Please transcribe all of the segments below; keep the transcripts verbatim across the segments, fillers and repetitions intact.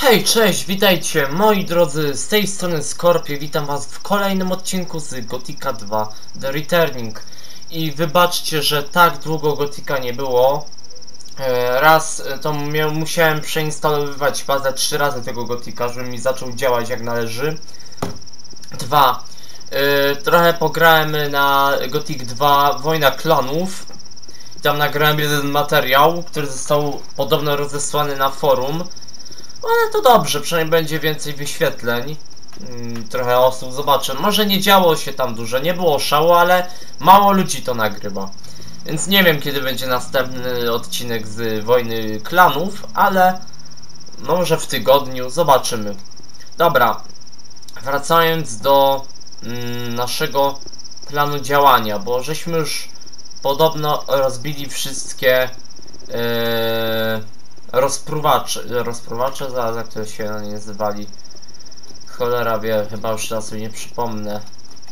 Hej, cześć, witajcie moi drodzy, z tej strony Skorpio, witam was w kolejnym odcinku z Gothica dwa The Returning. I wybaczcie, że tak długo Gothica nie było. Raz to musiałem przeinstalowywać bazę trzy razy tego Gothica, żeby mi zaczął działać jak należy. Dwa, trochę pograłem na Gothic dwa Wojna Klanów. Tam nagrałem jeden materiał, który został podobno rozesłany na forum. Ale to dobrze, przynajmniej będzie więcej wyświetleń. Hmm, trochę osób zobaczę. Może nie działo się tam dużo, nie było szału, ale mało ludzi to nagrywa. Więc nie wiem, kiedy będzie następny odcinek z Wojny Klanów, ale może w tygodniu, zobaczymy. Dobra, wracając do mm, naszego planu działania, bo żeśmy już podobno rozbili wszystkie yy, rozpruwacze, rozpruwacze, za, za które się oni nazywali. Cholera wie, chyba już teraz sobie nie przypomnę.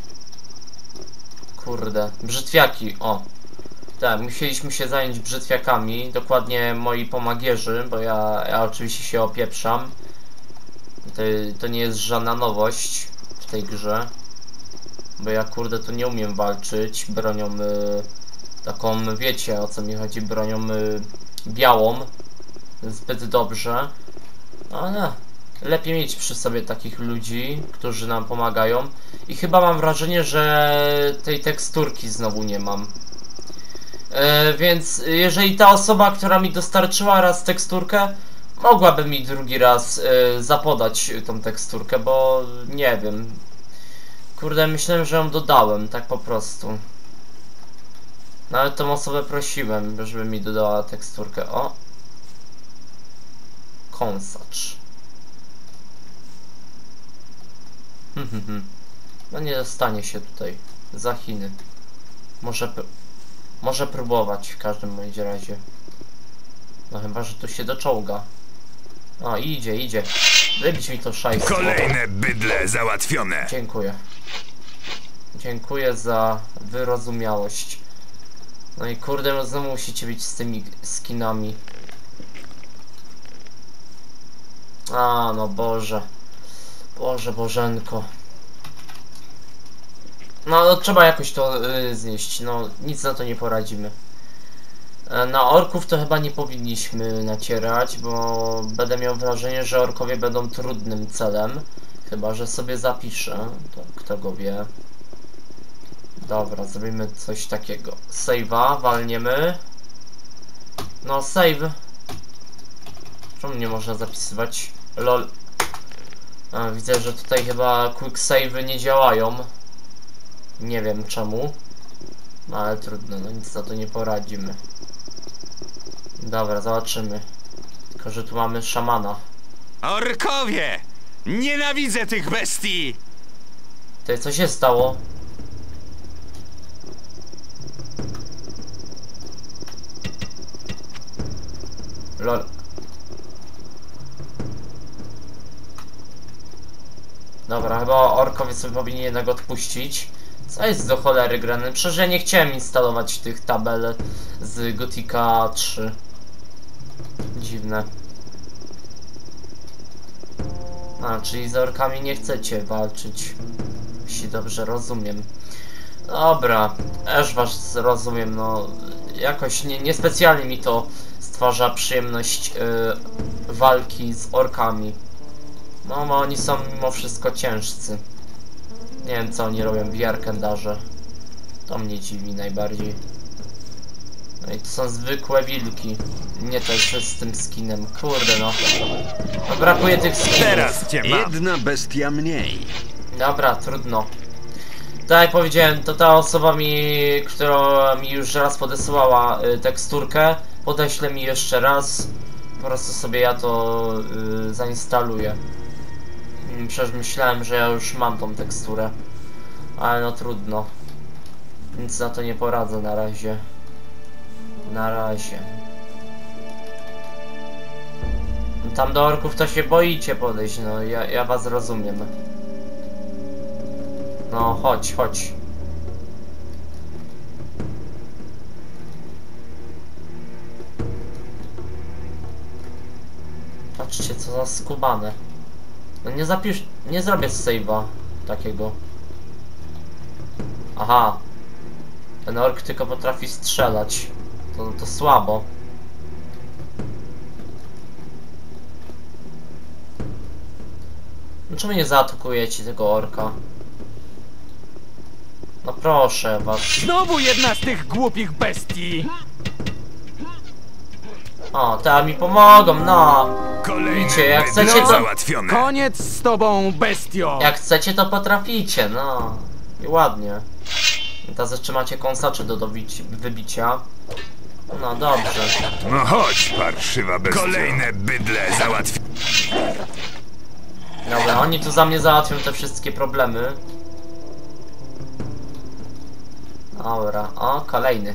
Kurde, brzytwiaki, o. Tak, musieliśmy się zająć brzytwiakami, dokładnie moi pomagierzy, bo ja, ja oczywiście się opieprzam. To, to nie jest żadna nowość w tej grze. Bo ja kurde to nie umiem walczyć bronią y, taką, wiecie o co mi chodzi, bronią y, białą. Zbyt dobrze. Ale lepiej mieć przy sobie takich ludzi, którzy nam pomagają. I chyba mam wrażenie, że tej teksturki znowu nie mam. E, więc jeżeli ta osoba, która mi dostarczyła raz teksturkę, mogłaby mi drugi raz e, zapodać tą teksturkę, bo nie wiem. Kurde, myślałem, że ją dodałem, tak po prostu. Nawet tą osobę prosiłem, żeby mi dodała teksturkę. O! Kąsacz. No nie dostanie się tutaj za Chiny. Może, może próbować w każdym bądź razie. No chyba, że tu się doczołga. O, idzie, idzie. Wybić mi to szajstwo. Kolejne bydle załatwione. Dziękuję. Dziękuję za wyrozumiałość. No i kurde, no znowu musicie być z tymi skinami. A, no Boże. Boże, Bożenko. No, no trzeba jakoś to yy, znieść. No, nic na to nie poradzimy. E, na orków to chyba nie powinniśmy nacierać, bo będę miał wrażenie, że orkowie będą trudnym celem. Chyba, że sobie zapiszę. To kto go wie. Dobra, zrobimy coś takiego. Save'a, walniemy. No, save. Czemu nie można zapisywać? Lol. A, widzę, że tutaj chyba quick save'y nie działają. Nie wiem czemu. No ale trudno, no nic na to nie poradzimy. Dobra, zobaczymy. Tylko, że tu mamy szamana. Orkowie! Nienawidzę tych bestii! Tutaj co się stało? Lol. Dobra, chyba orkowie sobie powinni jednak odpuścić. Co jest do cholery grane? Przecież ja nie chciałem instalować tych tabel z Gothica trzy. Dziwne. A, czyli z orkami nie chcecie walczyć. Jeśli dobrze rozumiem. Dobra, też was rozumiem, no jakoś nie, niespecjalnie mi to stwarza przyjemność yy, walki z orkami. No, bo oni są mimo wszystko ciężcy. Nie wiem co oni robią w Jarkendarze. To mnie dziwi najbardziej. No i to są zwykłe wilki. Nie to jest z tym skinem. Kurde no. No brakuje tych skinów. Teraz cię mam. Jedna bestia mniej. Dobra, trudno. Tak jak powiedziałem, to ta osoba mi, która mi już raz podesłała y, teksturkę, podeśle mi jeszcze raz. Po prostu sobie ja to y, zainstaluję. Przecież myślałem, że ja już mam tą teksturę. Ale no trudno. Nic na to nie poradzę na razie. Na razie. Tam do orków to się boicie podejść, no ja, ja was rozumiem. No chodź, chodź. Patrzcie co Co za skubane. No nie zapisz... Nie zrobię save'a takiego. Aha. Ten ork tylko potrafi strzelać. To, to słabo. No czemu nie zaatakujecie tego orka? No proszę was. Znowu jedna z tych głupich bestii! O, teraz mi pomogą, no. Kolejne Widzicie, jak bydle chcecie to... załatwione. Koniec z tobą, bestio! Jak chcecie to potraficie, no. I ładnie. Teraz jeszcze macie kąsacze do dobici, wybicia. No dobrze. No chodź, parszywa bestia. Kolejne bydle załatwione. Dobra, oni tu za mnie załatwią te wszystkie problemy. Dobra, o, kolejny.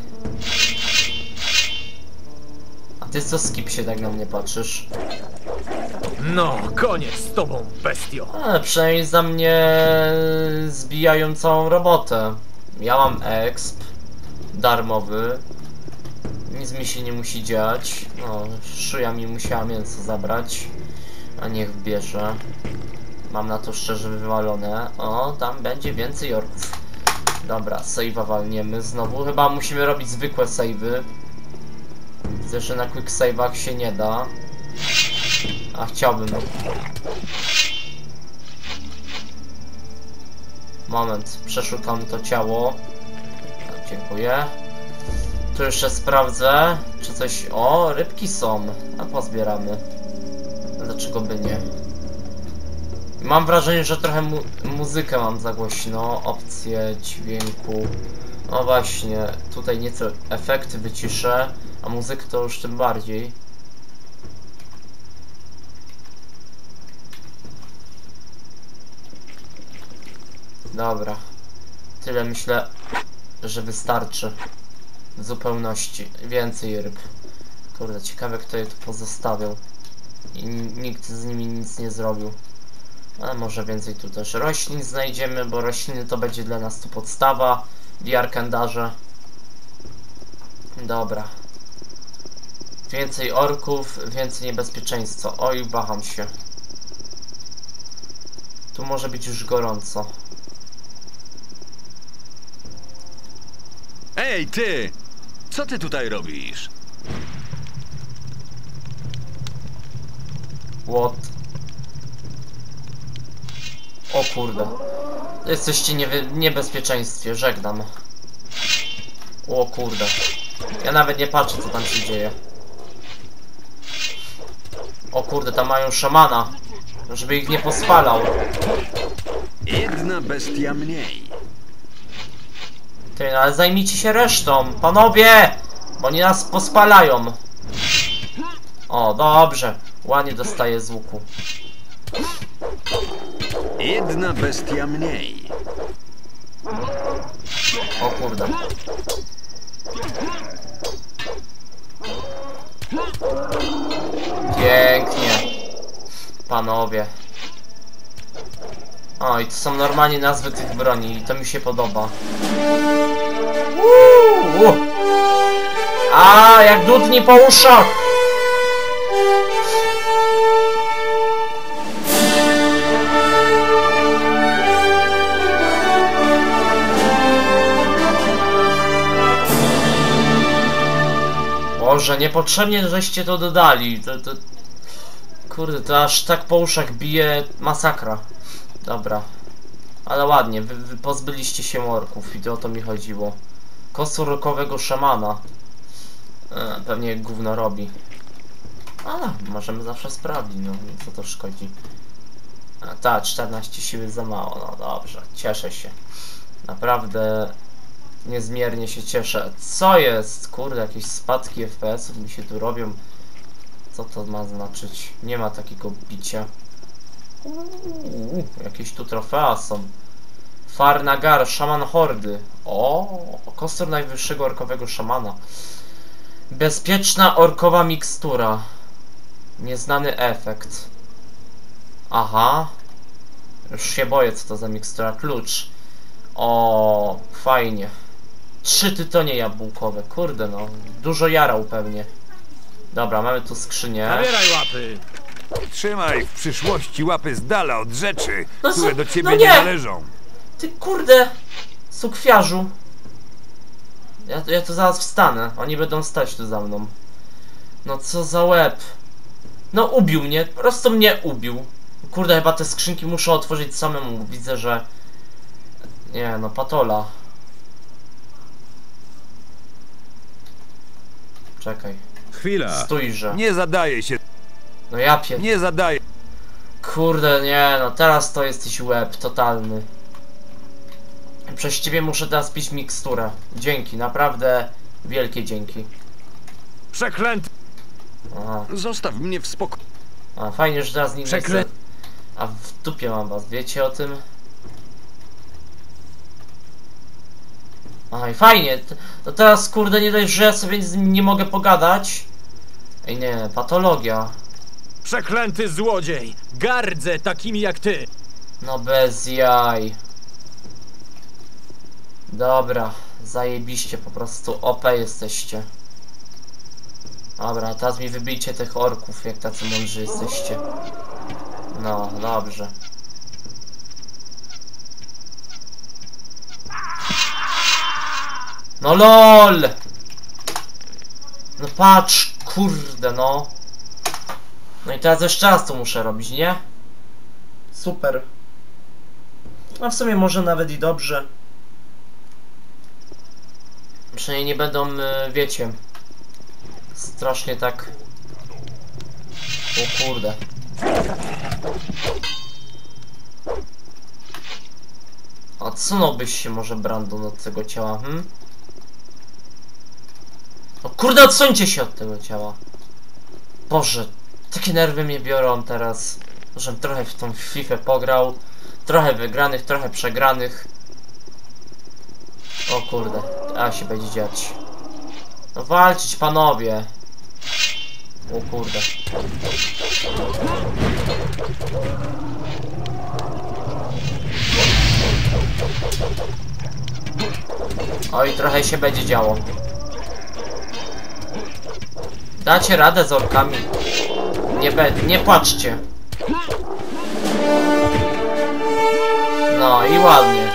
A ty co, Skip, się tak na mnie patrzysz? No, koniec z tobą, bestio! Ale przynajmniej za mnie zbijają całą robotę. Ja mam exp darmowy. Nic mi się nie musi dziać. No, szyja mi musiała mięso zabrać. A niech bierze. Mam na to szczerze wywalone. O, tam będzie więcej orków. Dobra, save'a walniemy znowu. Chyba musimy robić zwykłe save'y. Widzę, że na quick save'ach się nie da. A chciałbym. Moment, przeszukam to ciało. A, dziękuję. Tu jeszcze sprawdzę, czy coś... O, rybki są. A pozbieramy. Dlaczego by nie? Mam wrażenie, że trochę mu muzykę mam za głośno. Opcje dźwięku. No właśnie, tutaj nieco efekty wyciszę, a muzykę to już tym bardziej. Dobra. Tyle myślę, że wystarczy. W zupełności. Więcej ryb. Kurde, ciekawe kto je tu pozostawiał. I nikt z nimi nic nie zrobił. Ale może więcej tu też roślin znajdziemy, bo rośliny to będzie dla nas tu podstawa w Arkandarze. Dobra. Więcej orków, więcej niebezpieczeństwa. Oj, waham się. Tu może być już gorąco. Ej, ty! Co ty tutaj robisz? What? O kurde. Jesteście nie w niebezpieczeństwie, żegnam. O kurde. Ja nawet nie patrzę co tam się dzieje. O kurde, tam mają szamana. Żeby ich nie pospalał. Jedna bestia mniej. Ty, no ale zajmijcie się resztą, panowie! Bo oni nas pospalają. O, dobrze. Ładnie dostaję z łuku. Jedna bestia mniej. O kurde. Pięknie. Panowie. O, i to są normalnie nazwy tych broni i to mi się podoba. Uuu. A, jak dudni po uszach! Boże, niepotrzebnie żeście to dodali. To, to... Kurde, to aż tak po uszach bije, masakra. Dobra. Ale ładnie, wy, wy pozbyliście się orków i to o to mi chodziło. Kostur rokowego szamana. E, pewnie gówno robi. Ale możemy zawsze sprawdzić, no co to szkodzi. A, ta, czternaście siły za mało, no dobrze, cieszę się. Naprawdę niezmiernie się cieszę. Co jest? Kurde, jakieś spadki F P S-ów mi się tu robią. Co to ma znaczyć? Nie ma takiego bicia. Uuu, jakieś tu trofea są. Farnagar, szaman hordy. O, kostur najwyższego orkowego szamana. Bezpieczna orkowa mikstura. Nieznany efekt. Aha. Już się boję, co to za mikstura. Klucz. O, fajnie. Trzy tytonie jabłkowe. Kurde no. Dużo jarał pewnie. Dobra, mamy tu skrzynię. Zabieraj łapy! Trzymaj w przyszłości łapy z dala od rzeczy, No które co- do ciebie no nie nie! należą. Ty kurde, sukwiarzu. Ja, ja tu zaraz wstanę, oni będą stać tu za mną. No co za łeb. No ubił mnie, po prostu mnie ubił. Kurde, chyba te skrzynki muszę otworzyć samemu, widzę, że... Nie no, patola. Czekaj, Chwila. stójże. Nie zadaje się, No ja pier... nie zadaje. Kurde, nie no, teraz to jesteś łeb, totalny. Przez ciebie muszę teraz pić miksturę. Dzięki, naprawdę wielkie dzięki. Przeklęty! Aha, Zostaw mnie w spokoju. a fajnie, że teraz nie Przeklę- chcę. A w dupie mam was, wiecie o tym? Aha, i fajnie, to, to teraz kurde nie dość, że ja sobie z nim nie mogę pogadać. Ej nie, patologia. Przeklęty złodziej! Gardzę takimi jak ty! No bez jaj. Dobra, zajebiście, po prostu O P jesteście. Dobra, teraz mi wybijcie tych orków, jak tacy mądrzy jesteście. No, dobrze. No lol! No patrz, kurde no. No i teraz jeszcze raz to muszę robić, nie? Super. A w sumie może nawet i dobrze. Przynajmniej nie będą, wiecie, strasznie tak... O kurde. Odsunąłbyś się może, Brandon, od tego ciała, hm? O kurde, odsuńcie się od tego ciała. Boże, takie nerwy mnie biorą teraz. Żebym trochę w tą fifę pograł. Trochę wygranych, trochę przegranych. O kurde, a się będzie dziać. No walczyć, panowie. O kurde. Oj, trochę się będzie działo. Dacie radę z orkami. Nie, be nie płaczcie. No i ładnie.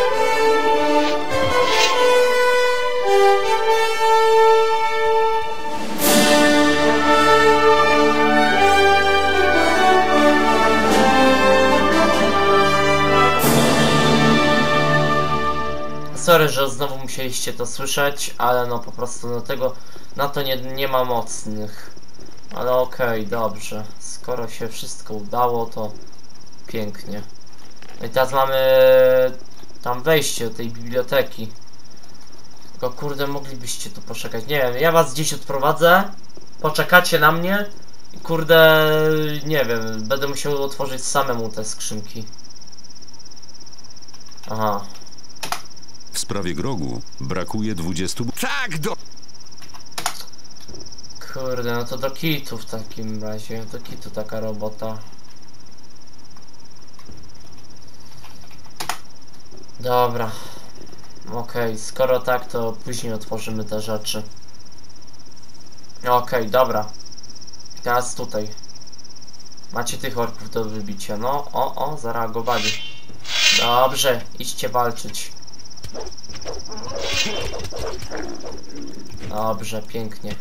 Sorry, że znowu musieliście to słyszeć, ale no po prostu na tego, na to nie, nie ma mocnych. Ale okej, okay, dobrze. Skoro się wszystko udało, to pięknie. No i teraz mamy tam wejście do tej biblioteki. Tylko kurde, moglibyście tu poczekać. Nie wiem, ja was gdzieś odprowadzę, poczekacie na mnie i kurde, nie wiem, będę musiał otworzyć samemu te skrzynki. Aha. W sprawie grogu brakuje dwudziestu... Tak, do... Kurde, no to do kitu w takim razie. Do kitu taka robota. Dobra. Okej, okay, skoro tak, to później otworzymy te rzeczy. Okej, okay, dobra. Teraz tutaj. Macie tych orków do wybicia. No, o, o, zareagowali. Dobrze, idźcie walczyć. Dobrze, pięknie.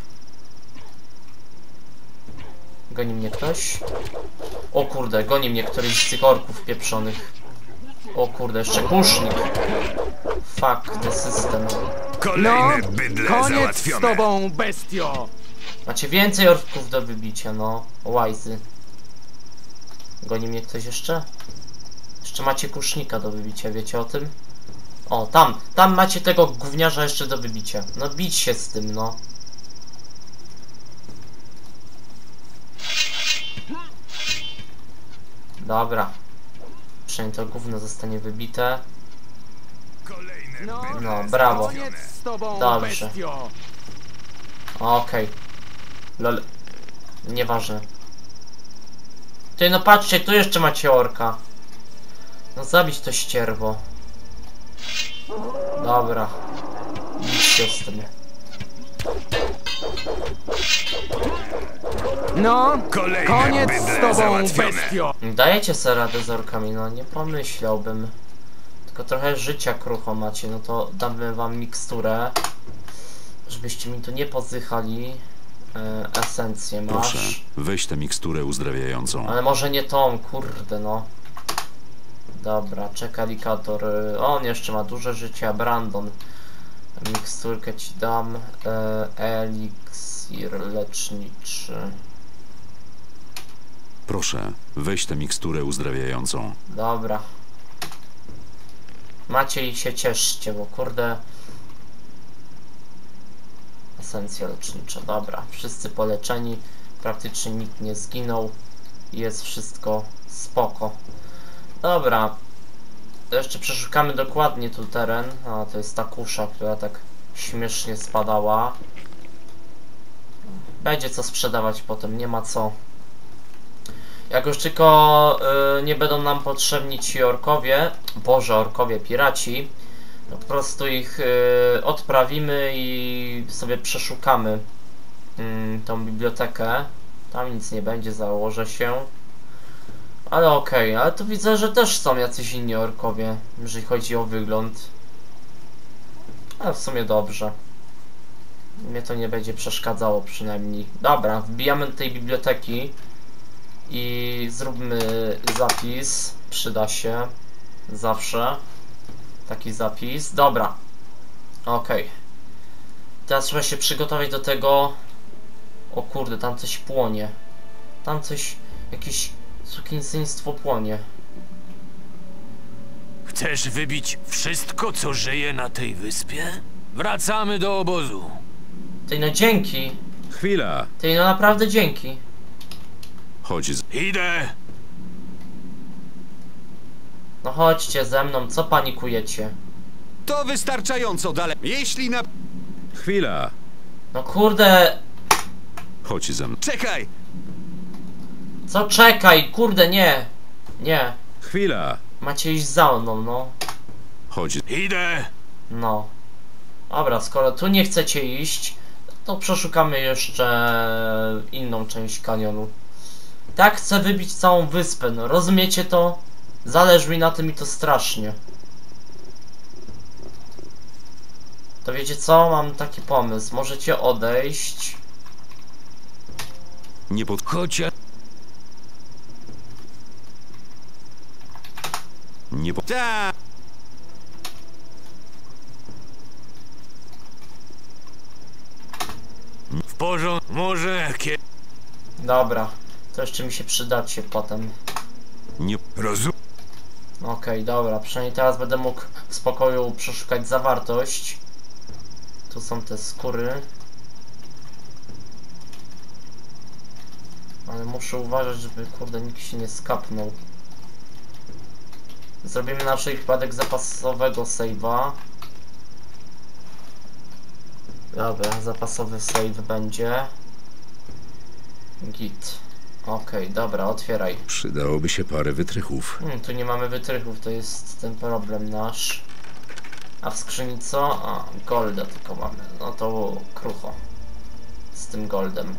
Goni mnie ktoś? O kurde, goni mnie któryś z tych orków pieprzonych. O kurde, jeszcze kusznik. Fuck, the system. Kolejne No, bydle koniec z załatwione. tobą, bestio! Macie więcej orków do wybicia, no. Łajzy. Goni mnie ktoś jeszcze? Jeszcze macie kusznika do wybicia, wiecie o tym? O, tam, tam macie tego gówniarza jeszcze do wybicia. No bić się z tym, no. Dobra. Przynajmniej to gówno zostanie wybite. Kolejne No, bydle No, brawo. koniec z tobą, Dobrze. bestio! Okej. Okay. Lol. Nieważne. Ty, no patrzcie, tu jeszcze macie orka. No zabić to ścierwo. Dobra. Bić się z tym. No, Kolejne koniec z bydle tobą, załatwione. bestio! Dajecie sobie radę z orkami, no nie pomyślałbym. Tylko trochę życia krucho macie, no to damy wam miksturę. Żebyście mi tu nie pozychali. E, esencję masz. Proszę, weź tę miksturę uzdrawiającą. Ale może nie tą, kurde no. Dobra, czekalikator. On jeszcze ma duże życie, Brandon. Miksturkę ci dam. E, eliksir leczniczy. Proszę, weź tę miksturę uzdrawiającą. Dobra. Macie i się cieszcie, bo kurde... Esencja lecznicza, dobra. Wszyscy poleczeni. Praktycznie nikt nie zginął. Jest wszystko spoko. Dobra. To jeszcze przeszukamy dokładnie tu teren. A, to jest ta kusza, która tak śmiesznie spadała. Będzie co sprzedawać potem, nie ma co. Jak już tylko y, nie będą nam potrzebni ci orkowie, boże orkowie, piraci, to po prostu ich y, odprawimy i sobie przeszukamy y, tą bibliotekę. Tam nic nie będzie, założę się. Ale okej, okay, ale tu widzę, że też są jacyś inni orkowie, jeżeli chodzi o wygląd. Ale w sumie dobrze. Mnie to nie będzie przeszkadzało przynajmniej. Dobra, wbijamy do tej biblioteki. I zróbmy zapis. Przyda się. Zawsze. Taki zapis. Dobra. Okej. Okay. Teraz trzeba się przygotować do tego. O kurde, tam coś płonie. Tam coś... Jakieś sukienstwo płonie. Chcesz wybić wszystko, co żyje na tej wyspie? Wracamy do obozu. Tej no dzięki. Chwila! Tej no naprawdę dzięki. Chodź z... Idę! No chodźcie ze mną, co panikujecie? To wystarczająco dalej. Jeśli na... Chwila! No kurde... Chodź ze mną. Czekaj! Co czekaj? Kurde nie. Nie. Chwila! Macie iść za mną, no. Chodź. Idę! No. Dobra, skoro tu nie chcecie iść, to przeszukamy jeszcze inną część kanionu. Tak, chcę wybić całą wyspę, no rozumiecie to? Zależy mi na tym i to strasznie. To wiecie co? Mam taki pomysł. Możecie odejść. Nie pod... Chociaż... Nie po... Ta. W porządku. Może kie... Dobra. To jeszcze mi się przydacie potem. Nie... Rozum... Okej, okay, dobra. Przynajmniej teraz będę mógł w spokoju przeszukać zawartość. Tu są te skóry. Ale muszę uważać, żeby kurde nikt się nie skapnął. Zrobimy na wszelki wypadek zapasowego save'a. Dobra, zapasowy save będzie. Git. Okej, okay, dobra, otwieraj. Przydałoby się parę wytrychów. Hmm, tu nie mamy wytrychów, to jest ten problem nasz. A w skrzyni co? A, golda tylko mamy. No to krucho. Z tym goldem.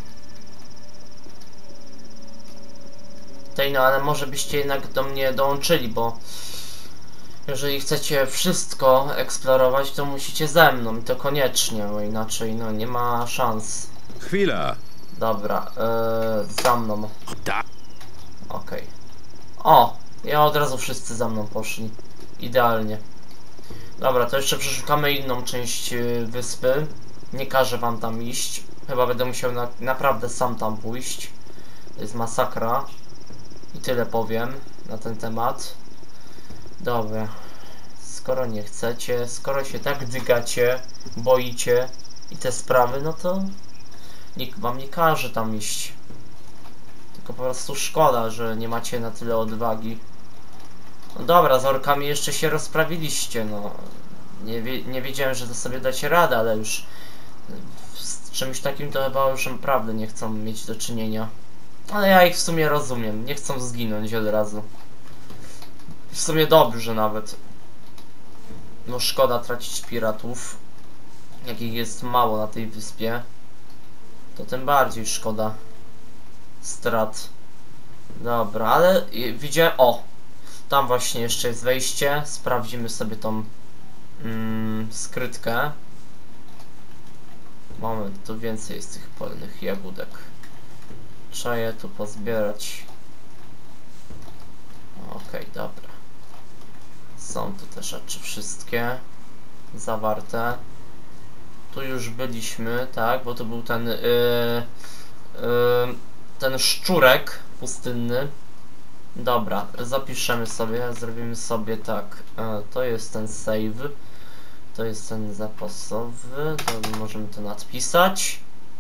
Tej no, ale może byście jednak do mnie dołączyli, bo jeżeli chcecie wszystko eksplorować, to musicie ze mną i to koniecznie, bo inaczej no nie ma szans. Chwila! Dobra, yy, za mną. Tak. Okej. Okay. O! Ja od razu wszyscy za mną poszli. Idealnie. Dobra, to jeszcze przeszukamy inną część yy, wyspy. Nie każę wam tam iść. Chyba będę musiał na, naprawdę sam tam pójść. To jest masakra. I tyle powiem na ten temat. Dobra. Skoro nie chcecie, skoro się tak dygacie, boicie i te sprawy, no to nikt wam nie każe tam iść. Tylko po prostu szkoda, że nie macie na tyle odwagi. No dobra, z orkami jeszcze się rozprawiliście, no. Nie, wie, nie wiedziałem, że to sobie dacie radę, ale już z czymś takim to chyba już naprawdę nie chcą mieć do czynienia. Ale ja ich w sumie rozumiem, nie chcą zginąć od razu. W sumie dobrze nawet. No szkoda tracić piratów, jakich jest mało na tej wyspie. to tym bardziej szkoda strat. Dobra, ale widziałem... O! Tam właśnie jeszcze jest wejście. Sprawdzimy sobie tą mm, skrytkę. Moment, tu więcej jest tych polnych jagódek. Trzeba je tu pozbierać. Okej, okay, dobra. Są tu te rzeczy wszystkie zawarte. Tu już byliśmy, tak? Bo to był ten yy, yy, ten szczurek pustynny. Dobra, zapiszemy sobie, zrobimy sobie tak. Yy, to jest ten save. To jest ten zapasowy. To możemy to nadpisać.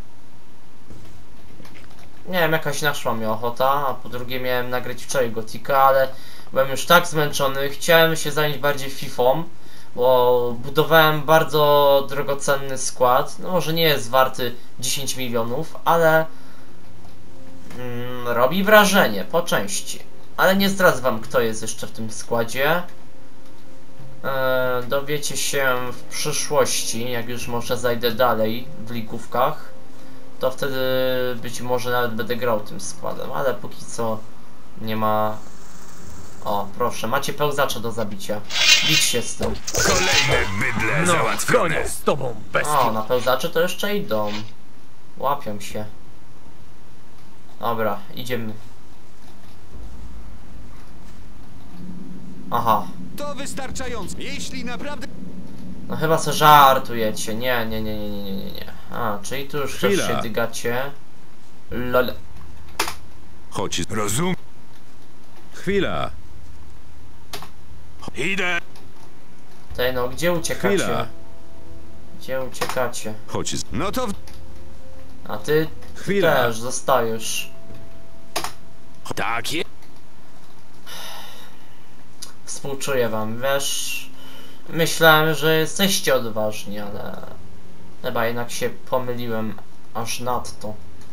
Nie wiem, jakaś naszła mi ochota, a po drugie miałem nagrać wczoraj Gotika, ale byłem już tak zmęczony, chciałem się zająć bardziej fifą, bo budowałem bardzo drogocenny skład. No może nie jest warty dziesięć milionów, ale mm, robi wrażenie po części. Ale nie zdradzę wam, kto jest jeszcze w tym składzie. Eee, dowiecie się w przyszłości, jak już może zajdę dalej w ligówkach. To wtedy być może nawet będę grał tym składem, ale póki co nie ma... O, proszę, macie pełzacza do zabicia. Bić się z tym. Kolejne bydle No, załatwione. koniec z tobą, O, bestio. na pełzacze to jeszcze idą. Łapią się. Dobra, idziemy. Aha. To wystarczająco. Jeśli naprawdę... No chyba se żartujecie. Nie, nie, nie, nie, nie, nie, nie. A, czyli tu już też Chwila. się dygacie. Lol. Chodź. Rozum. Chwila. Idę. Tej no, gdzie uciekacie? Chwila. Gdzie uciekacie? Chodź. No to... W... A ty Chwila. też zostajesz. Tak jest. Współczuję wam, wiesz... Myślałem, że jesteście odważni, ale... Chyba jednak się pomyliłem aż nadto.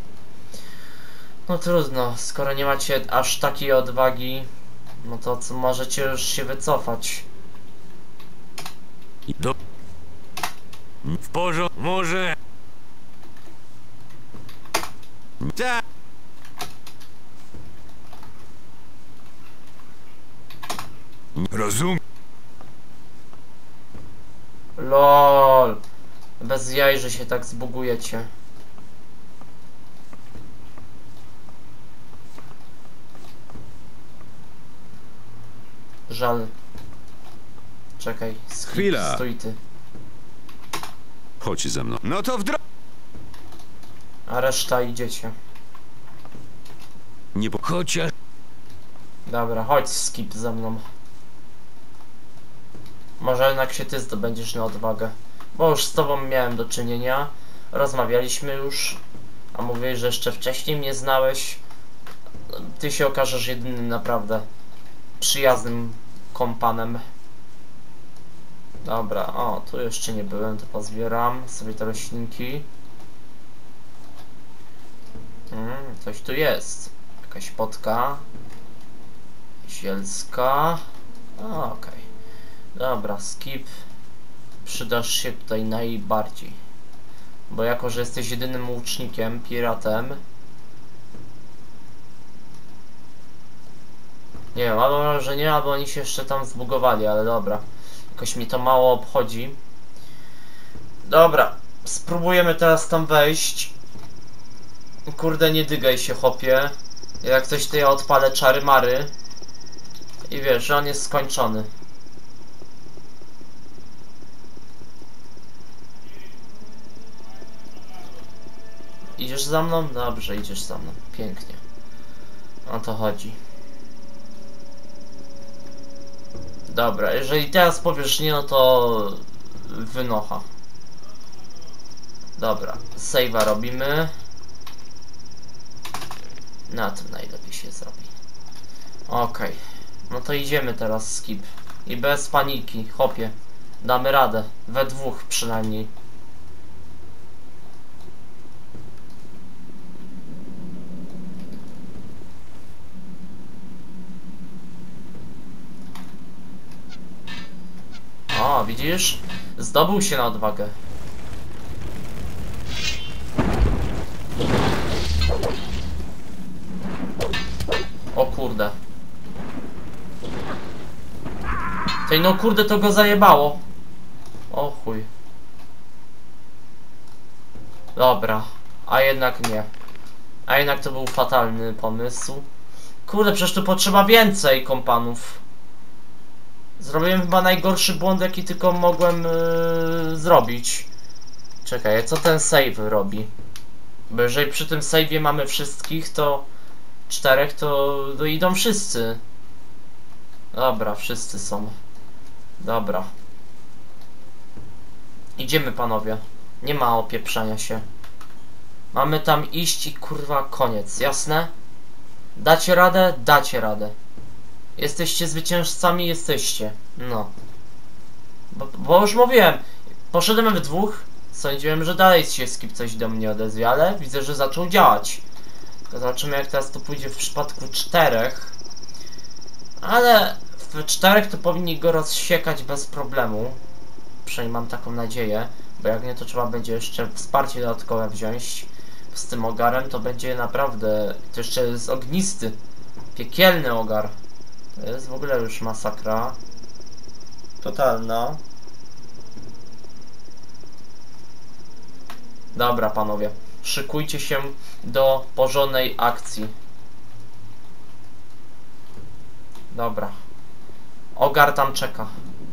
No trudno, skoro nie macie aż takiej odwagi, no to co, możecie już się wycofać. Do... W porządku. Może... Ta... Rozum. LOL. Bez jaj, że się tak zbugujecie. Żal. Czekaj, skip, Chwila. stój ty. Chodź ze mną. No to w dro... A reszta idziecie. Nie po... Chociaż... Dobra, chodź skip ze mną. Może jednak się ty zdobędziesz na odwagę. Bo już z tobą miałem do czynienia. Rozmawialiśmy już. A mówiłeś, że jeszcze wcześniej mnie znałeś. Ty się okażesz jedynym naprawdę przyjaznym kompanem. Dobra, o, tu jeszcze nie byłem, to pozbieram sobie te roślinki. Mm, coś tu jest. Jakaś potka. Zielska. Okej. Okay. Dobra, skip. Przydasz się tutaj najbardziej. Bo jako, że jesteś jedynym łucznikiem, piratem. Nie wiem, albo że nie, albo oni się jeszcze tam zbugowali, ale dobra. Jakoś mi to mało obchodzi. Dobra, spróbujemy teraz tam wejść. Kurde, nie dygaj się, chłopie. Jak coś, to ja odpalę czary mary. I wiesz, że on jest skończony. Idziesz za mną? Dobrze, idziesz za mną. Pięknie. O to chodzi. Dobra, jeżeli teraz powiesz nie, no to wynocha. Dobra, save'a robimy. Na tym najlepiej się zrobi. Okej. Okay. No to idziemy teraz, skip. I bez paniki, chopie. Damy radę. We dwóch przynajmniej. O, widzisz? Zdobył się na odwagę. Tej no kurde, to go zajebało. O chuj. Dobra, a jednak nie. A jednak to był fatalny pomysł. Kurde, przecież tu potrzeba więcej kompanów. Zrobiłem chyba najgorszy błąd, jaki tylko mogłem yy, zrobić. Czekaj, co ten save robi? Bo jeżeli przy tym save'ie mamy wszystkich, to czterech, to, to idą wszyscy. Dobra, wszyscy są. Dobra. Idziemy, panowie. Nie ma opieprzania się. Mamy tam iść i kurwa koniec, jasne? Dacie radę? Dacie radę. Jesteście zwycięzcami? Jesteście. No. Bo, bo już mówiłem, poszedłem w dwóch. Sądziłem, że dalej się skip coś do mnie odezwie, ale widzę, że zaczął działać. To zobaczymy, jak teraz to pójdzie w przypadku czterech. Ale w czterech to powinni go rozsiekać bez problemu. Przynajmniej mam taką nadzieję. Bo jak nie, to trzeba będzie jeszcze wsparcie dodatkowe wziąć. Z tym ogarem to będzie naprawdę... To jeszcze jest ognisty. Piekielny ogar. To jest w ogóle już masakra. Totalna. Dobra, panowie. Szykujcie się do porządnej akcji. Dobra. Ogar tam czeka.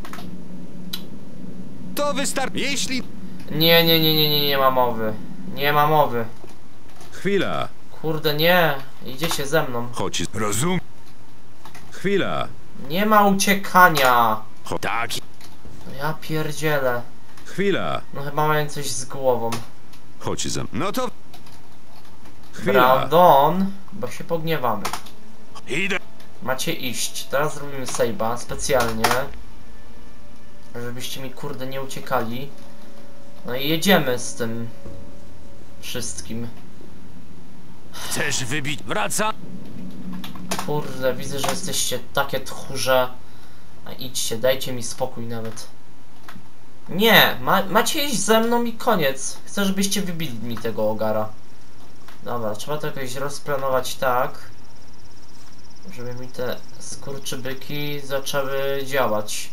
To wystarczy. Jeśli... Nie, nie, nie, nie, nie, nie ma mowy. Nie ma mowy. Chwila. Kurde, nie. Idziecie ze mną. Chodź. Rozum? Chwila. Nie ma uciekania. Tak. Ja pierdzielę. Chwila. No chyba mają coś z głową. Chodź ze mną. No to... Chwila. Pardon, bo się pogniewamy. Idę. Macie iść. Teraz zrobimy save'a specjalnie. Żebyście mi kurde nie uciekali. No i jedziemy z tym wszystkim. Chcesz wybić? Wraca! Kurde, widzę, że jesteście takie tchórze. A idźcie, dajcie mi spokój nawet. Nie, ma, macie iść ze mną i koniec. Chcę, żebyście wybili mi tego ogara. Dobra, trzeba to jakoś rozplanować tak, żeby mi te skurczybyki zaczęły działać.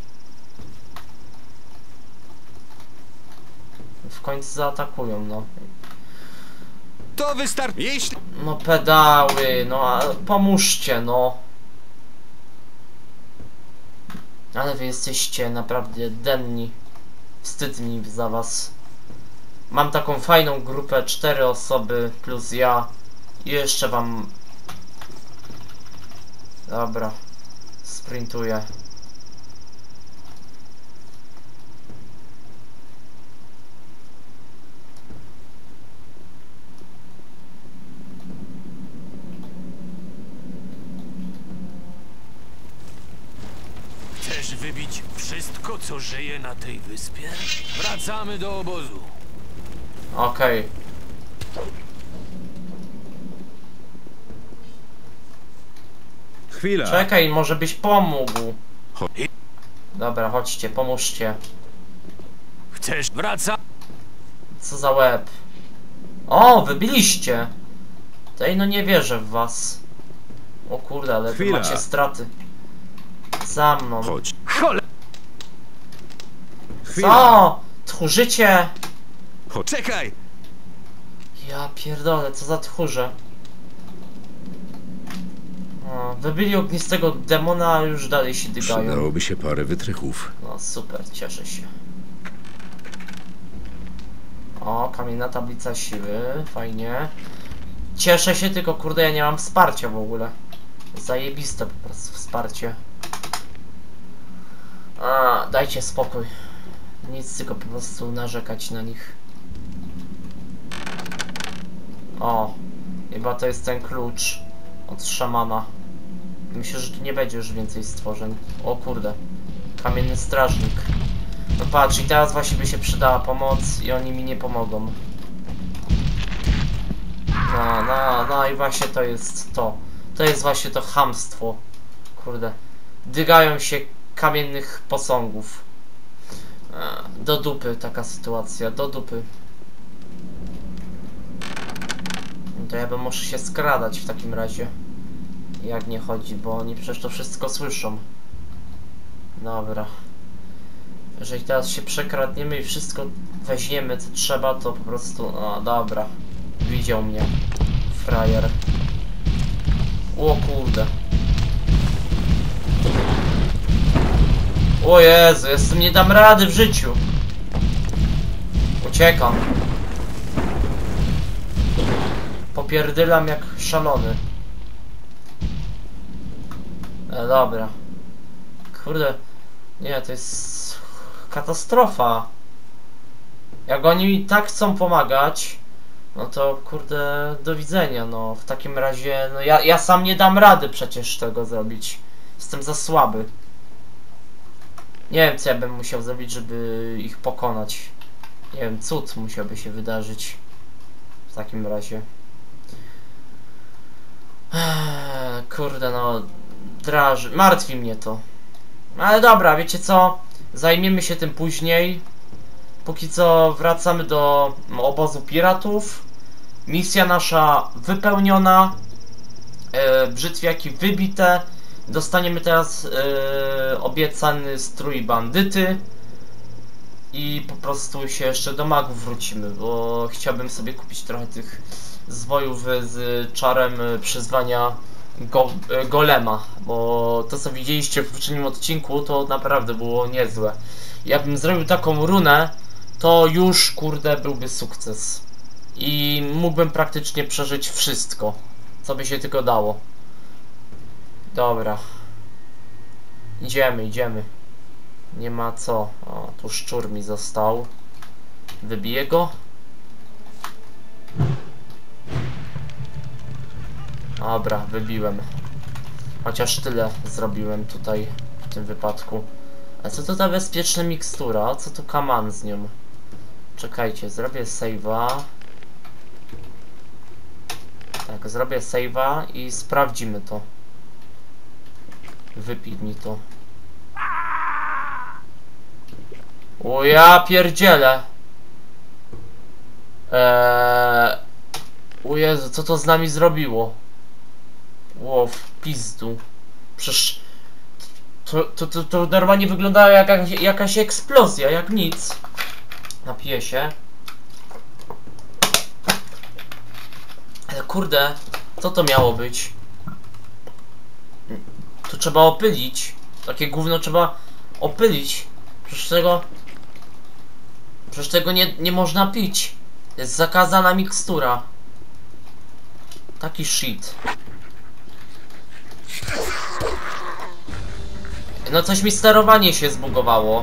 W końcu zaatakują, no. To wystarczy. Jeśli... No pedały, no a pomóżcie, no. Ale wy jesteście naprawdę denni. Wstyd mi za was. Mam taką fajną grupę, cztery osoby plus ja. I jeszcze wam... Dobra. Sprintuję. Chcesz wybić wszystko, co żyje na tej wyspie? Wracamy do obozu. Okej. Chwila. Czekaj, może byś pomógł. Chodź. Dobra, chodźcie, pomóżcie. Chcesz? Wraca! Co za łeb. O, wybiliście. Tej no nie wierzę w was. O kurde, ale wy Chwila. macie straty. Za mną. Chodź. Chole! Chwila. Co? Tchórzycie? Czekaj! Ja pierdolę, co za tchórze. O, wybili ognistego demona, a już dalej się dygają. Przydałoby się parę wytrychów. No super, cieszę się. O, kamienna tablica siły, fajnie. Cieszę się, tylko kurde, ja nie mam wsparcia w ogóle. Zajebiste po prostu wsparcie. A, dajcie spokój. Nic, tylko po prostu narzekać na nich. O, chyba to jest ten klucz od szamana. Myślę, że tu nie będzie już więcej stworzeń. O kurde, kamienny strażnik. No patrz, i teraz właśnie by się przydała pomoc i oni mi nie pomogą. No, no, no i właśnie to jest to. To jest właśnie to chamstwo. Kurde. Dygają się kamiennych posągów. E, Do dupy taka sytuacja, do dupy. No to ja bym muszę się skradać w takim razie. Jak nie chodzi, bo oni przecież to wszystko słyszą. Dobra. Jeżeli teraz się przekradniemy i wszystko weźmiemy co trzeba, to po prostu... No dobra. Widział mnie. Frajer. O kurde. O Jezu, ja z tym nie dam rady w życiu. Uciekam. Popierdylam jak szalony. E, dobra. Kurde. Nie, to jest katastrofa. Jak oni mi tak chcą pomagać, no to kurde, do widzenia. No w takim razie, no ja, ja sam nie dam rady przecież tego zrobić. Jestem za słaby. Nie wiem, co ja bym musiał zrobić, żeby ich pokonać. Nie wiem, cud musiałby się wydarzyć. W takim razie. Eee, kurde, no draży, martwi mnie to. Ale dobra, wiecie co? Zajmiemy się tym później. Póki co wracamy do obozu piratów. Misja nasza wypełniona. E, brzytwiaki wybite. Dostaniemy teraz e, obiecany strój bandyty. I po prostu się jeszcze do magów wrócimy, bo chciałbym sobie kupić trochę tych zwojów z czarem przyzwania go, golema, bo to co widzieliście w poprzednim odcinku to naprawdę było niezłe. Jakbym zrobił taką runę, to już kurde byłby sukces i mógłbym praktycznie przeżyć wszystko, co by się tylko dało. Dobra, idziemy, idziemy. Nie ma co. O, tu szczur mi został. Wybiję go. Dobra, wybiłem. Chociaż tyle zrobiłem tutaj w tym wypadku. A co to ta bezpieczna mikstura? Co tu kaman z nią? Czekajcie, zrobię save'a. Tak, zrobię save'a i sprawdzimy to. Wypij mi to. O ja pierdzielę. Eee... O Jezu, co to z nami zrobiło? Ło, w pizdu. Przecież... To, to, to, to normalnie wyglądało jak jakaś, jakaś eksplozja, jak nic. Napiję się. Ale kurde, co to miało być? Tu trzeba opylić. Takie gówno trzeba opylić. Przecież tego... Przecież tego nie, nie można pić. Jest zakazana mikstura. Taki shit. No coś mi sterowanie się zbugowało.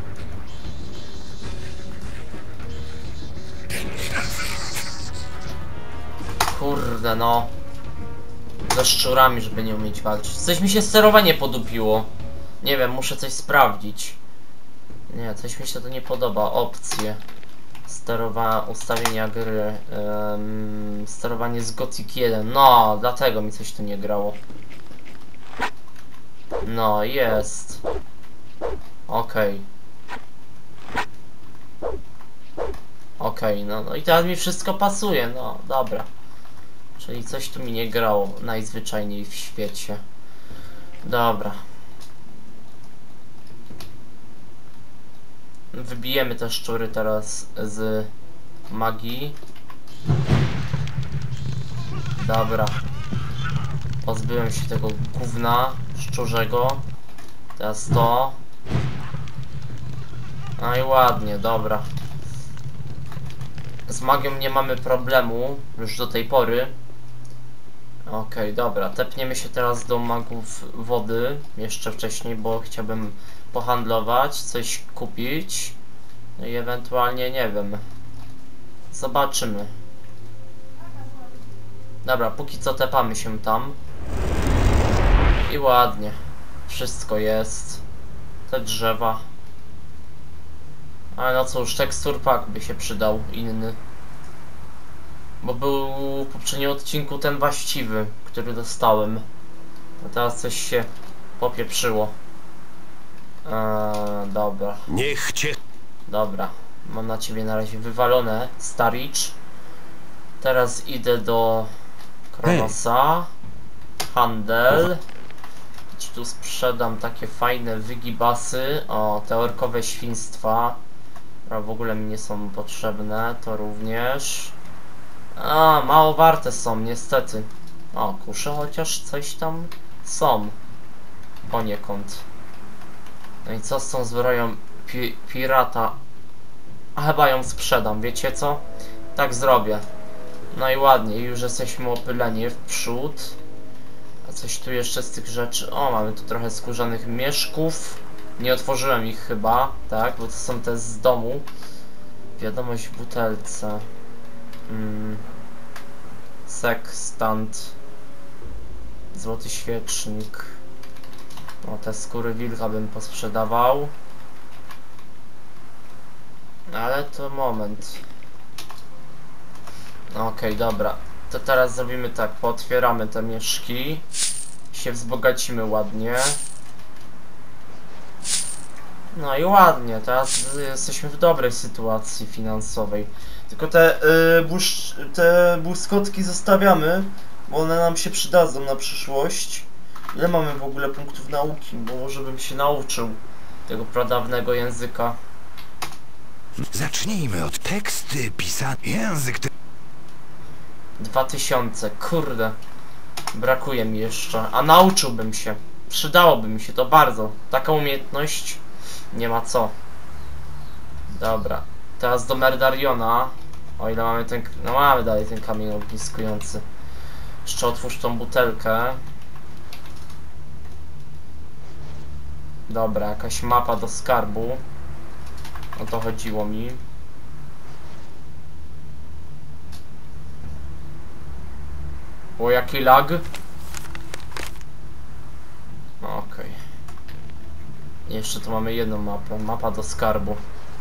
Kurde no. Ze szczurami, żeby nie umieć walczyć. Coś mi się sterowanie podupiło. Nie wiem, muszę coś sprawdzić. Nie, coś mi się to nie podoba. Opcje. Sterowa... ustawienia gry. Um, sterowanie z Gothic jeden. No, dlatego mi coś tu nie grało. No, jest. Okej. Okay. Okej, okay, no, no i teraz mi wszystko pasuje. No, dobra. Czyli coś tu mi nie grało najzwyczajniej w świecie. Dobra. Wybijemy te szczury teraz z magii. Dobra. Pozbyłem się tego gówna szczurzego. Teraz to. No i ładnie, dobra. Z magią nie mamy problemu już do tej pory. Okej, okay, dobra. Tepniemy się teraz do magów wody. Jeszcze wcześniej, bo chciałbym pohandlować, coś kupić. No i ewentualnie, nie wiem. Zobaczymy. Dobra, póki co tepamy się tam. I ładnie. Wszystko jest. Te drzewa. Ale no cóż, tekstur pack by się przydał inny. Bo był w poprzednim odcinku ten właściwy, który dostałem. A teraz coś się popieprzyło. Eee, dobra. Niech cię... Dobra. Mam na ciebie na razie wywalone, Staricz. Teraz idę do Kronosa. Handel. ci tu sprzedam takie fajne wygibasy. O, te orkowe świństwa. A w ogóle mi nie są potrzebne, to również. A, mało warte są, niestety. O, kusze chociaż coś tam są. Poniekąd. No i co z tą zbroją pi pirata? A chyba ją sprzedam, wiecie co? Tak zrobię. No i ładnie, już jesteśmy opyleni w przód. A coś tu jeszcze z tych rzeczy. O, mamy tu trochę skórzanych mieszków. Nie otworzyłem ich chyba, tak? Bo to są te z domu. Wiadomość w butelce. Hmm. Sextant. Złoty świecznik. O, te skóry wilka bym posprzedawał. Ale to moment. Okej, okay, dobra. To teraz zrobimy tak. Pootwieramy te mieszki. Się wzbogacimy ładnie. No i ładnie. Teraz jesteśmy w dobrej sytuacji finansowej. Tylko te, yy, błysz te błyskotki zostawiamy, bo one nam się przydadzą na przyszłość. Ile mamy w ogóle punktów nauki? Bo może bym się nauczył tego pradawnego języka. Zacznijmy od teksty pisane. Język ty... Dwa tysiące, kurde. Brakuje mi jeszcze. A nauczyłbym się. Przydałoby mi się to bardzo. Taka umiejętność nie ma co. Dobra. Teraz do Merdariona. O ile mamy ten... No mamy dalej ten kamień ogniskujący. Jeszcze otwórz tą butelkę. Dobra, jakaś mapa do skarbu. O to chodziło mi. O, jaki lag. No, okej. Okay. Jeszcze tu mamy jedną mapę. Mapa do skarbu.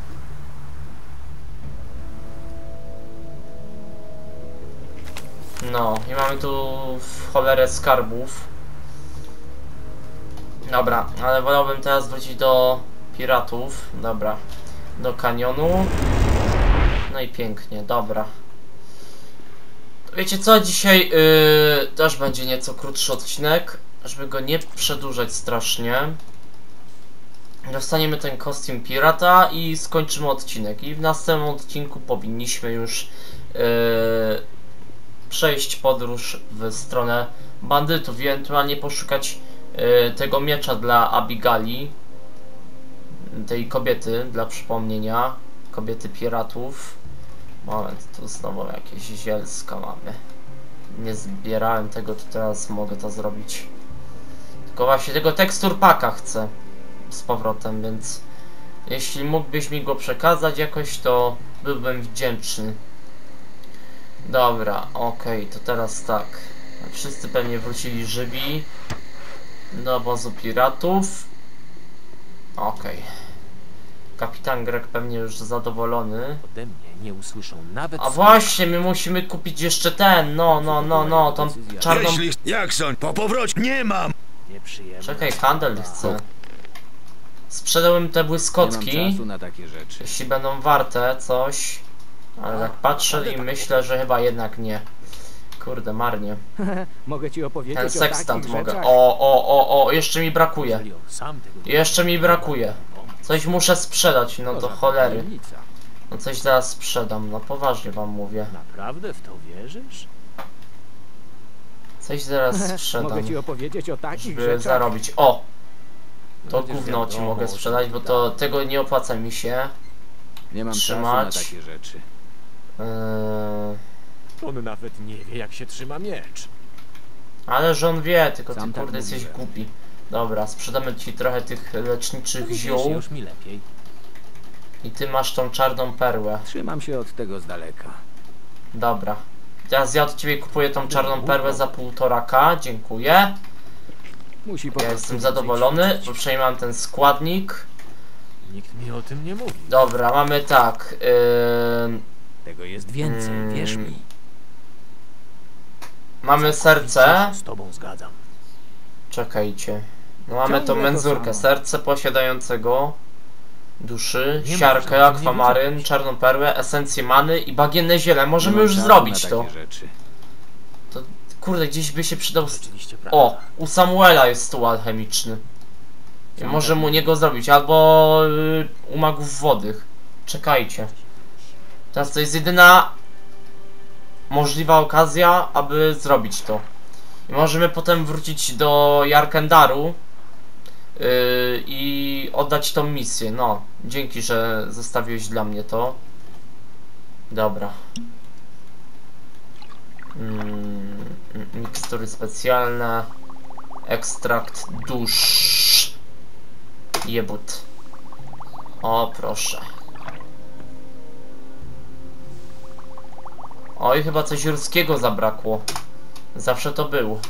No, i mamy tu w cholerę skarbów. Dobra, ale wolałbym teraz wrócić do piratów. Dobra. Do kanionu. No i pięknie, dobra. Wiecie co, dzisiaj yy, też będzie nieco krótszy odcinek, żeby go nie przedłużać strasznie. Dostaniemy ten kostium pirata i skończymy odcinek. I w następnym odcinku powinniśmy już yy, przejść podróż w stronę bandytów, ewentualnie poszukać yy, tego miecza dla Abigali, tej kobiety, dla przypomnienia, kobiety piratów. Moment, tu znowu jakieś zielska mamy. Nie zbierałem tego, to teraz mogę to zrobić. Tylko właśnie tego tekstur paka chcę z powrotem, więc jeśli mógłbyś mi go przekazać jakoś, to byłbym wdzięczny. Dobra, okej, okay, to teraz tak. Wszyscy pewnie wrócili żywi do obozu piratów. Okej. Okay. Kapitan Greg pewnie już zadowolony. Ode mnie nie usłyszą nawet... A właśnie, my musimy kupić jeszcze ten, no, no, no, no, tą czarną... Jeśli... Jak sąd? Po powrocie nie mam! Nieprzyjemne. Czekaj, handel chcę. Sprzedałem te błyskotki. Nie mam czasu na takie rzeczy. Jeśli będą warte coś. Ale tak patrzę i myślę, że chyba jednak nie. Kurde, marnie. Mogę ci opowiedzieć Ten sextant o mogę. rzeczach. O, o, o, o, jeszcze mi brakuje. Jeżeli on sam tego nie Jeszcze mi brakuje. Coś muszę sprzedać, no do cholery. Tajemnica. No coś zaraz sprzedam, no poważnie wam mówię. Naprawdę w to wierzysz? Coś zaraz sprzedam, Mogę ci opowiedzieć o takich żeby rzeczach. zarobić. O! To Będziesz gówno ci wiadomo, mogę o co sprzedać, ci bo da. to tego nie opłaca mi się. Nie mam Trzymać. czasu na takie rzeczy. Yy... On nawet nie wie, jak się trzyma miecz. Ale że on wie, tylko ty Sam tak kurde jesteś mówiłem. głupi. Dobra, sprzedamy ci trochę tych leczniczych Wiesz, ziół już mi lepiej. i ty masz tą czarną perłę. Trzymam się od tego z daleka. Dobra. Teraz ja od ciebie kupuję tą czarną perłę za półtora K, dziękuję. Musi po Ja prostu jestem więcej zadowolony, ćwiczyć. bo przynajmniej mam ten składnik. Nikt mi o tym nie mówi. Dobra, mamy tak. Yy... Tego jest więcej, Mm. wierz mi. Mamy serce. Z tobą zgadzam. Czekajcie. No mamy tą Ciągle to menzurkę. samo. Serce posiadającego duszy, Nie siarkę, mów, żeby nie akwamaryn, wiedzieć. czarną perłę, esencję many i bagienne ziele. Nie Możemy mam już czasu zrobić na to. takie rzeczy. To Kurde, gdzieś by się przydał... Rzeczywiście prawda. O! U Samuela jest stół alchemiczny. I może mu niego zrobić, albo yy, u magów wodnych. Czekajcie. Teraz to jest jedyna możliwa okazja, aby zrobić to. I możemy potem wrócić do Jarkendaru yy, i oddać tą misję. No, dzięki, że zostawiłeś dla mnie to. Dobra. Mm, mikstury specjalne. Ekstrakt dusz. Jebut. O, proszę. Oj, chyba coś ruskiego zabrakło. Zawsze to był.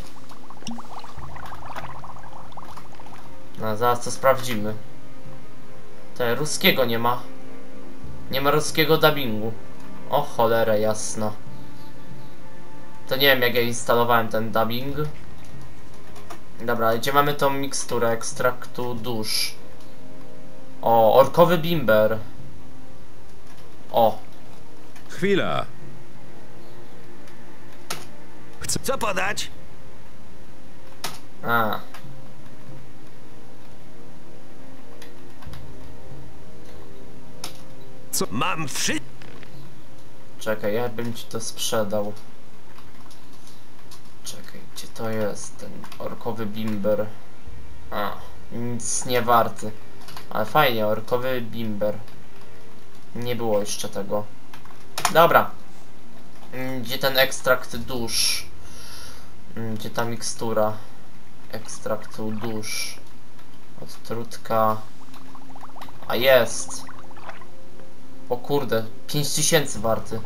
No, zaraz to sprawdzimy. Te, ruskiego nie ma. Nie ma ruskiego dubbingu. O, cholera jasna. To nie wiem, jak ja instalowałem ten dubbing. Dobra, gdzie mamy tą miksturę ekstraktu dusz? O, orkowy bimber. O. Chwila! Co podać? A. Co? Mam wszy... Czekaj, ja bym ci to sprzedał. Czekaj, gdzie to jest ten orkowy bimber? A, nic nie warty. Ale fajnie, orkowy bimber. Nie było jeszcze tego. Dobra. Gdzie ten ekstrakt dusz? Gdzie ta mikstura ekstraktu dusz? Odtrutka. A jest. O kurde, pięć tysięcy warty.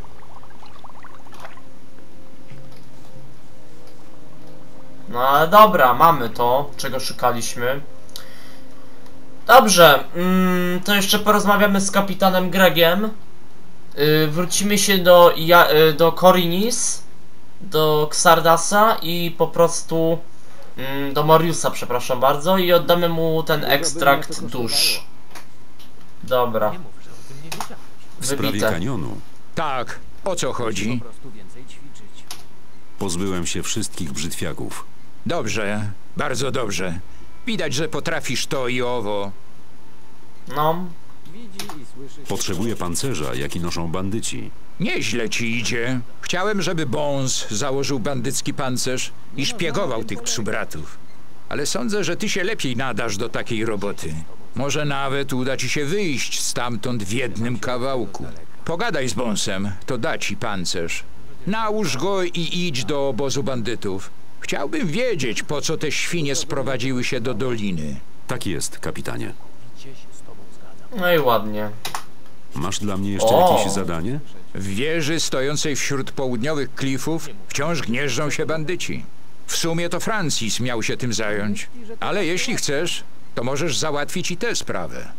No ale dobra, mamy to, czego szukaliśmy. Dobrze, mm, to jeszcze porozmawiamy z kapitanem Gregiem. Yy, wrócimy się do, ja, yy, do Korinis, do Xardasa i po prostu yy, do Moriusa, przepraszam bardzo, i oddamy mu ten ekstrakt dusz. Dobra. W sprawie Wybite. kanionu Tak, o co chodzi? Po prostu więcej ćwiczyć. pozbyłem się wszystkich brzytwiaków. Dobrze, bardzo dobrze. Widać, że potrafisz to i owo. No, Widzi i słyszy... Potrzebuję pancerza, jaki noszą bandyci. Nieźle ci idzie. Chciałem, żeby Bones założył bandycki pancerz i szpiegował tych psubratów. Ale sądzę, że ty się lepiej nadasz do takiej roboty. Może nawet uda ci się wyjść stamtąd w jednym kawałku. Pogadaj z Bonesem, to da ci pancerz. Nałóż go i idź do obozu bandytów. Chciałbym wiedzieć, po co te świnie sprowadziły się do doliny. Tak jest, kapitanie. no i ładnie. Masz dla mnie jeszcze O! jakieś zadanie? W wieży stojącej wśród południowych klifów wciąż gnieżdżą się bandyci. W sumie to Francis miał się tym zająć. Ale jeśli chcesz, to możesz załatwić i tę sprawę.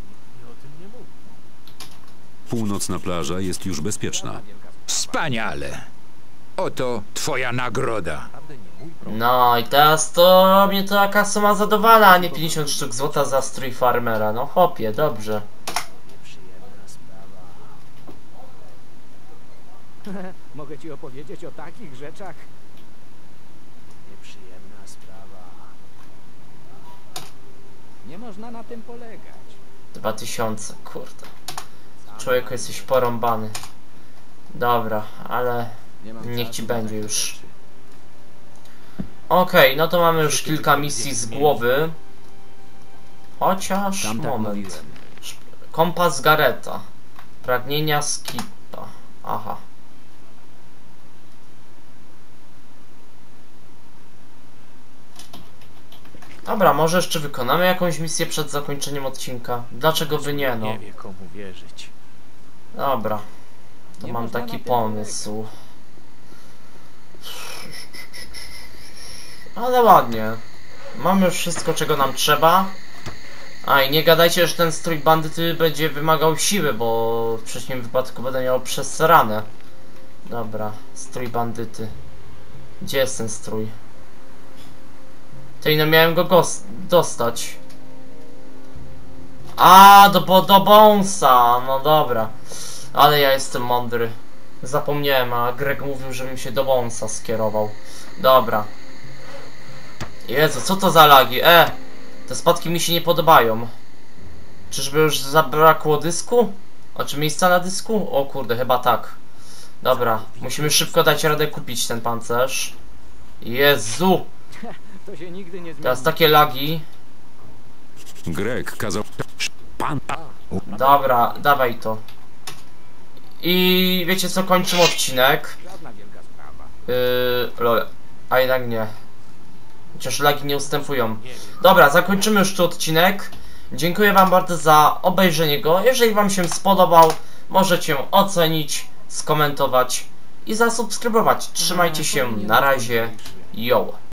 Północna plaża jest już bezpieczna. Wspaniale. Oto twoja nagroda. No i teraz to mnie to jaka suma zadowala, a nie pięćdziesiąt sztuk złota za strój farmera. No hopie, dobrze. Mogę ci opowiedzieć o takich rzeczach. Nieprzyjemna sprawa. Nie można na tym polegać. Dwa tysiące, kurde. Człowieku, jesteś porąbany. Dobra, ale niech ci będzie już. Okej, okay, no to mamy już kilka misji z głowy. Chociaż, Tam tak moment. mówiłem. Kompas Gareta. Pragnienia Skipa. Aha. Dobra, może jeszcze wykonamy jakąś misję przed zakończeniem odcinka. Dlaczego by nie, no? Nie wie komu wierzyć. Dobra. To Nie mam można taki na tym pomysł. Ale ładnie. Mamy już wszystko, czego nam trzeba. A i nie gadajcie, że ten strój bandyty będzie wymagał siły, bo w przeciwnym wypadku będę miał przesrane. Dobra, strój bandyty. Gdzie jest ten strój? Tej no miałem go gos- dostać. A, do, bo, do Bonesa. No dobra. Ale ja jestem mądry. Zapomniałem, a Greg mówił, żebym się do Bonesa skierował. Dobra. Jezu, co to za lagi? E! Te spadki mi się nie podobają. Czyżby już zabrakło dysku? A czy miejsca na dysku? O kurde, chyba tak. Dobra, musimy szybko dać radę kupić ten pancerz. Jezu! To się nigdy nie zmieni. Teraz takie lagi. Greg kazał... Pan... Dobra, dawaj to. I wiecie co, kończymy odcinek. Żadna wielka sprawa. Yy, lol. A jednak nie. Chociaż lagi nie ustępują. Dobra, zakończymy już tu odcinek. Dziękuję wam bardzo za obejrzenie go. Jeżeli wam się spodobał, możecie ocenić, skomentować i zasubskrybować. Trzymajcie się, na razie. Yo!